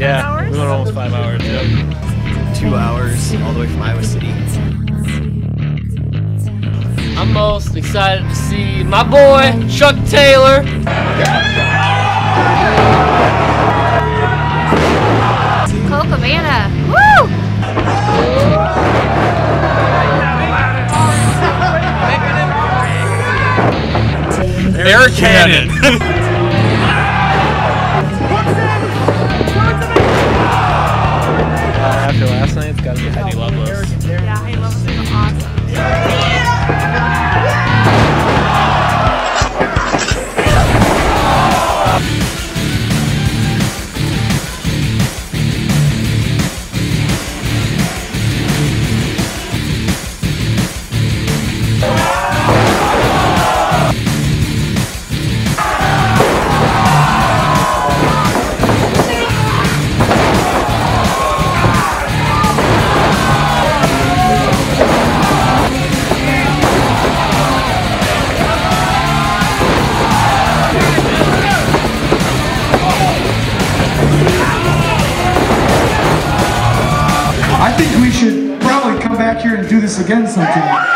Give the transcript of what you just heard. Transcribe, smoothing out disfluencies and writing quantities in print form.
Yeah, 5 hours? we went almost 5 hours, yep. 2 hours all the way from Iowa City. I'm most excited to see my boy, Chuck Taylor. Cole Cabana. Woo! Eric Cannon. After last night, it's got to be Heidi Lovelace. Yeah, I love this. Awesome. I think we should probably come back here and do this again sometime.